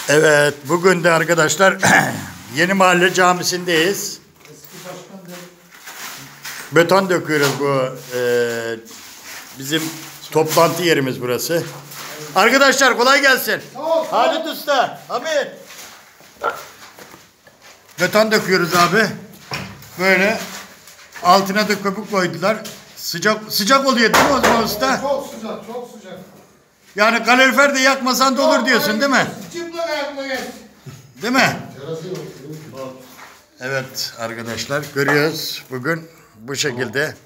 Evet, bugün de arkadaşlar Yeni Mahalle Camisi'ndeyiz. Beton döküyoruz bu bizim toplantı yerimiz burası. Arkadaşlar kolay gelsin. Halit Usta, abi. Beton döküyoruz abi. Böyle altına da köpük koydular. Sıcak oluyor değil mi o zaman usta? Çok sıcak, çok sıcak. Yani kalorifer de yakmasan da olur diyorsun değil mi? Çıplak ayakla gel. Değil mi? Evet arkadaşlar görüyoruz bugün bu şekilde.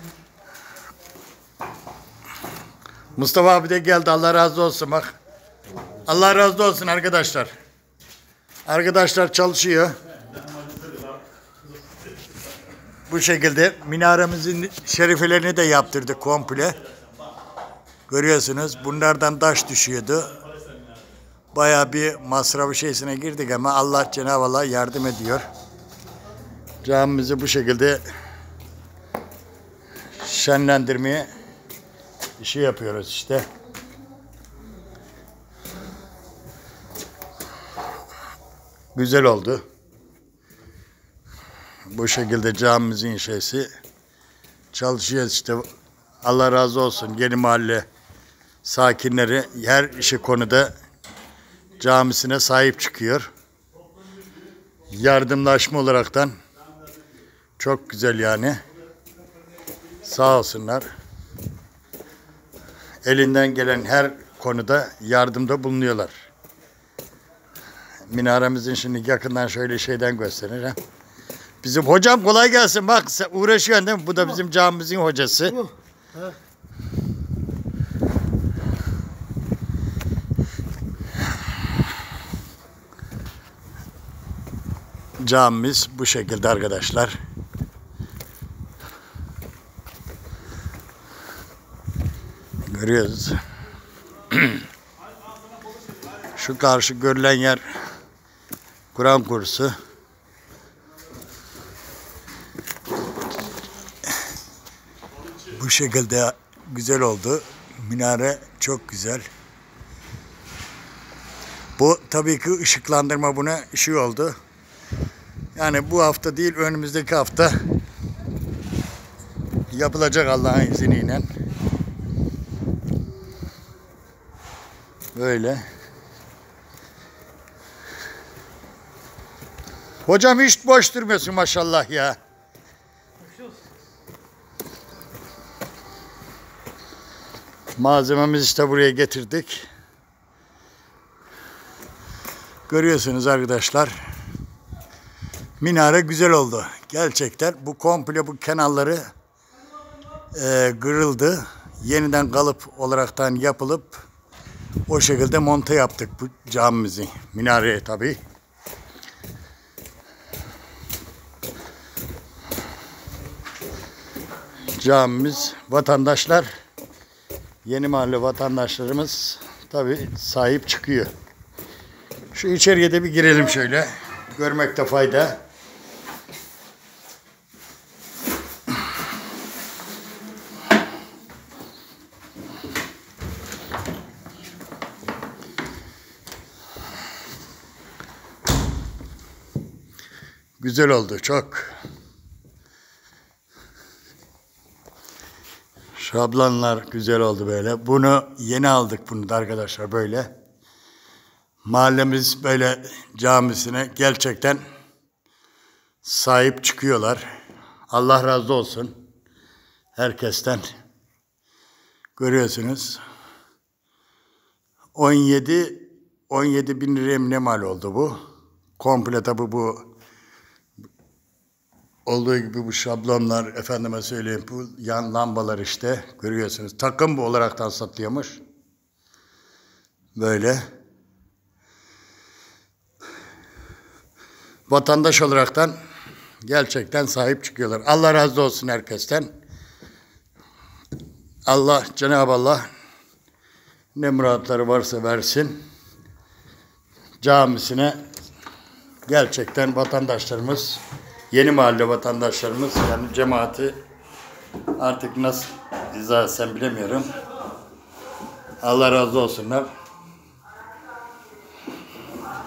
Mustafa abi de geldi, Allah razı olsun bak. Allah razı olsun arkadaşlar. Arkadaşlar çalışıyor. Bu şekilde minaremizin şerifelerini de yaptırdık komple. Görüyorsunuz bunlardan taş düşüyordu. Bayağı bir masrafı şeysine girdik ama Allah Cenab-ı Allah yardım ediyor. Camimizi bu şekilde şenlendirmeye işi yapıyoruz işte. Güzel oldu. Bu şekilde camimizin şeysi çalışıyoruz işte. Allah razı olsun Yeni Mahalle sakinleri her işi konuda camisine sahip çıkıyor. Yardımlaşma olaraktan çok güzel yani. Sağ olsunlar. Elinden gelen her konuda yardımda bulunuyorlar. Minaremizin şimdi yakından şöyle şeyden göstereceğim. Bizim hocam kolay gelsin. Bak sen uğraşıyorsun değil mi? Bu da bizim camimizin hocası. Camimiz bu şekilde arkadaşlar. Görüyoruz. Şu karşı görülen yer Kur'an kursu. Bu şekilde güzel oldu. Minare çok güzel. Bu tabii ki ışıklandırma buna işi oldu. Yani bu hafta değil önümüzdeki hafta yapılacak Allah'ın izniyle. Böyle. Hocam hiç boş durmuyorsun maşallah ya. Malzememizi işte buraya getirdik. Görüyorsunuz arkadaşlar. Minare güzel oldu. Gerçekten bu komple bu kenarları kırıldı. Yeniden kalıp olaraktan yapılıp o şekilde monte yaptık bu camimizi. Minareye tabii. Camimiz vatandaşlar, Yeni Mahalle vatandaşlarımız tabii sahip çıkıyor. Şu içeriye de bir girelim şöyle. Görmekte fayda. Güzel oldu çok. Şablonlar güzel oldu böyle. Bunu yeni aldık bunu da arkadaşlar böyle. Mahallemiz böyle camisine gerçekten sahip çıkıyorlar. Allah razı olsun herkesten. Görüyorsunuz. 17 bin liraya ne mal oldu bu? Komple tabi bu olduğu gibi bu şablonlar, efendime söyleyeyim bu yan lambalar işte görüyorsunuz. Takım bu olaraktan satılıyormuş. Böyle. Vatandaş olaraktan gerçekten sahip çıkıyorlar. Allah razı olsun herkesten. Allah, Cenab-ı Allah ne muratları varsa versin. Camisine gerçekten vatandaşlarımız, Yeni Mahalle vatandaşlarımız yani cemaati artık nasıl izah etsem bilemiyorum. Allah razı olsunlar.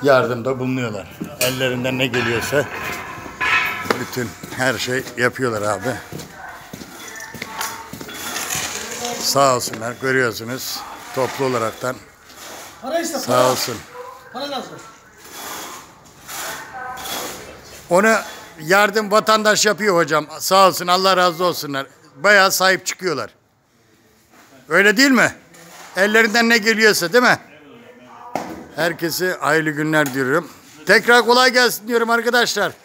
yardımda bulunuyorlar. Ellerinden ne geliyorsa bütün her şey yapıyorlar abi. Sağ olsunlar, görüyorsunuz toplu olaraktan. Para iste, Sağ olsun. Para lazım. Onu yardım vatandaş yapıyor hocam. Sağ olsun, Allah razı olsunlar. Bayağı sahip çıkıyorlar. Öyle değil mi? Ellerinden ne geliyorsa değil mi? Herkese hayırlı günler diyorum. Tekrar kolay gelsin diyorum arkadaşlar.